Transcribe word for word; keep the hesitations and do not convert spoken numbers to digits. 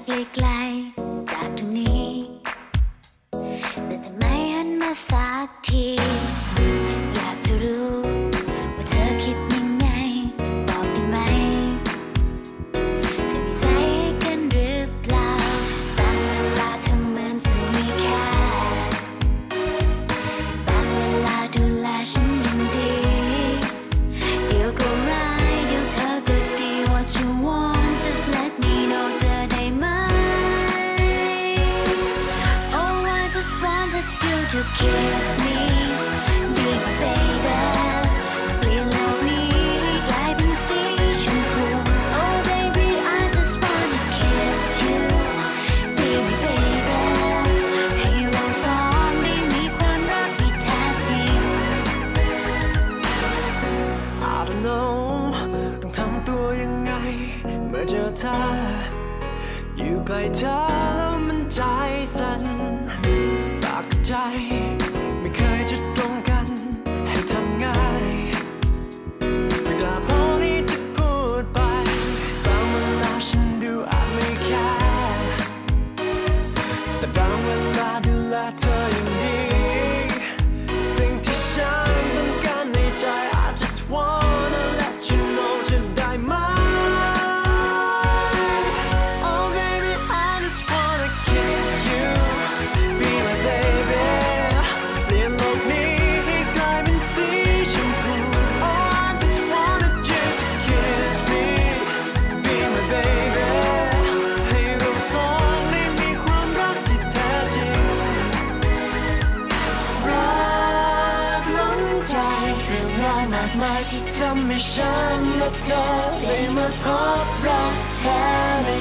ไกลๆจากตรงนี้แต่ทำไมหันมาสักทีอยากจะรู้ว่าเธอคิดยังไงบอกได้ไหมเธอมีใจให้กันหรือเปล่าบางเวลาเธอเหมือนจะมีแค่บางเวลาดูแลฉันยังดีเดี๋ยวก็ร้ายเดี๋ยวเธอก็ดี What you want just let me know เธอได้ไหม Oh I just wanted you to kiss me be my baby เปลี่ยนโลกนี้ให้กลายเป็นสีชมพู Oh baby I just wanna kiss you be my baby ให้เราสองได้มีความรักที่แท้จริง I don't know ต้องทำตัวยังไงเมื่อเจอเธออยู่ใกล้เธอแล้วมันใจสั่นปากกับใจไม่เคยจะตรงกันให้ทำง่ายไม่กล้าพอที่จะพูดไปบางเวลาฉันดูอาจไม่แคร์แต่บางเวลาดูแลเธออย่างดีสิ่งที่ฉันต้องการในใจ I just wanna let you know จะได้ไหม Oh baby I just wanna kiss you be my baby เปลี่ยนโลกนี้ให้กลายเป็นสีชมพู Oh I just wanted you to kiss me be my baby ให้เราสองได้มีความรักที่แท้จริงรักล้นใจเรื่องราวมากมายที่ทำให้ฉันและเธอได้มาพบรักแท้ใน